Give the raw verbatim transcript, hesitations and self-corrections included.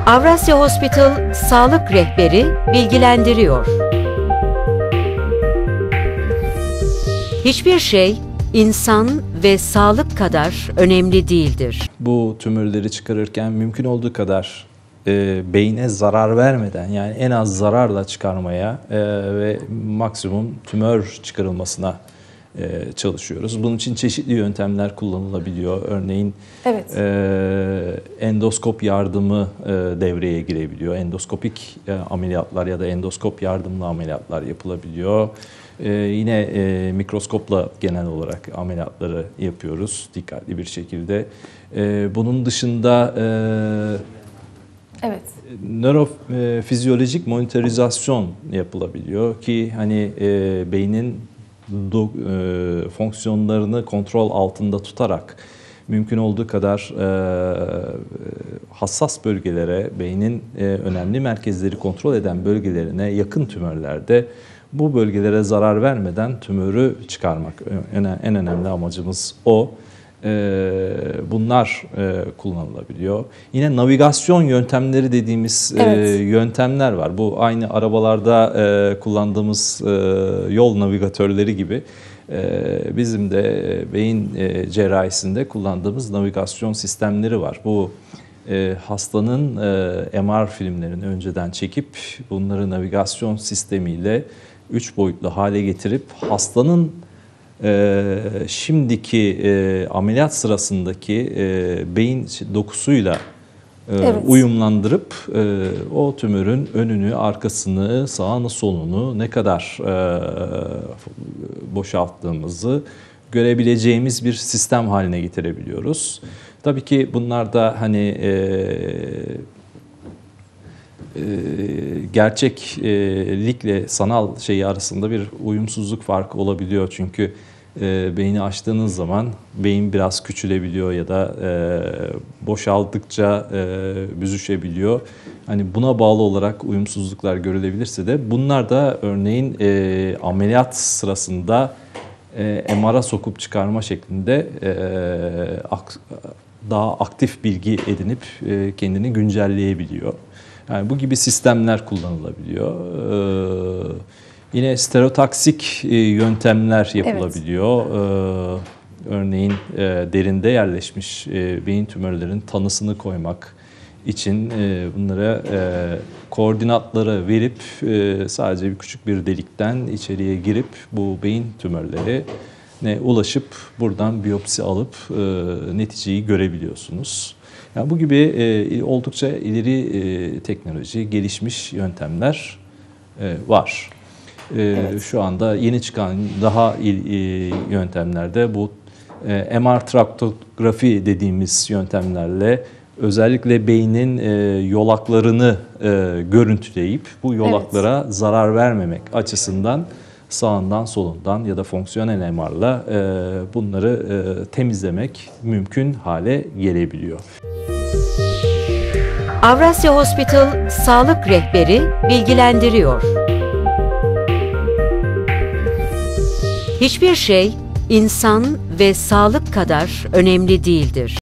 Avrasya Hospital Sağlık Rehberi bilgilendiriyor. Hiçbir şey insan ve sağlık kadar önemli değildir. Bu tümörleri çıkarırken mümkün olduğu kadar e, beyne zarar vermeden, yani en az zararla çıkarmaya e, ve maksimum tümör çıkarılmasına e, çalışıyoruz. Bunun için çeşitli yöntemler kullanılabiliyor. Örneğin evet. e, endoskop yardımı e, devreye girebiliyor. Endoskopik e, ameliyatlar ya da endoskop yardımlı ameliyatlar yapılabiliyor. Ee, yine e, mikroskopla genel olarak ameliyatları yapıyoruz dikkatli bir şekilde. Ee, bunun dışında e, evet. nörofizyolojik monitorizasyon yapılabiliyor ki hani e, beynin do, e, fonksiyonlarını kontrol altında tutarak mümkün olduğu kadar e, hassas bölgelere, beynin e, önemli merkezleri kontrol eden bölgelerine yakın tümörlerde bu bölgelere zarar vermeden tümörü çıkarmak. En önemli amacımız o. Bunlar kullanılabiliyor. Yine navigasyon yöntemleri dediğimiz evet. yöntemler var. Bu aynı arabalarda kullandığımız yol navigatörleri gibi bizim de beyin cerrahisinde kullandığımız navigasyon sistemleri var. Bu hastanın M R filmlerini önceden çekip bunları navigasyon sistemiyle üç boyutlu hale getirip hastanın e, şimdiki e, ameliyat sırasındaki e, beyin dokusuyla e, evet. uyumlandırıp e, o tümörün önünü, arkasını, sağını, solunu ne kadar e, boşalttığımızı görebileceğimiz bir sistem haline getirebiliyoruz. Tabii ki bunlar da hani e, gerçeklikle sanal şeyi arasında bir uyumsuzluk farkı olabiliyor. Çünkü e, beyni açtığınız zaman beyin biraz küçülebiliyor ya da e, boşaldıkça e, büzüşebiliyor. Hani buna bağlı olarak uyumsuzluklar görülebilirse de bunlar da örneğin e, ameliyat sırasında e, M R'a sokup çıkarma şeklinde e, ak, daha aktif bilgi edinip e, kendini güncelleyebiliyor. Yani bu gibi sistemler kullanılabiliyor. Ee, yine stereotaksik yöntemler yapılabiliyor. Evet. Ee, örneğin e, derinde yerleşmiş e, beyin tümörlerinin tanısını koymak için e, bunlara e, koordinatları verip e, sadece bir küçük bir delikten içeriye girip bu beyin tümörleri ne ulaşıp buradan biyopsi alıp e, neticeyi görebiliyorsunuz. Yani bu gibi e, oldukça ileri e, teknoloji, gelişmiş yöntemler e, var. E, evet. Şu anda yeni çıkan daha il, e, yöntemlerde bu e, M R traktografi dediğimiz yöntemlerle özellikle beynin e, yolaklarını e, görüntüleyip bu yolaklara evet. zarar vermemek açısından sağından solundan ya da fonksiyonel M R'la e, bunları e, temizlemek mümkün hale gelebiliyor. Avrasya Hospital Sağlık Rehberi bilgilendiriyor. Hiçbir şey insan ve sağlık kadar önemli değildir.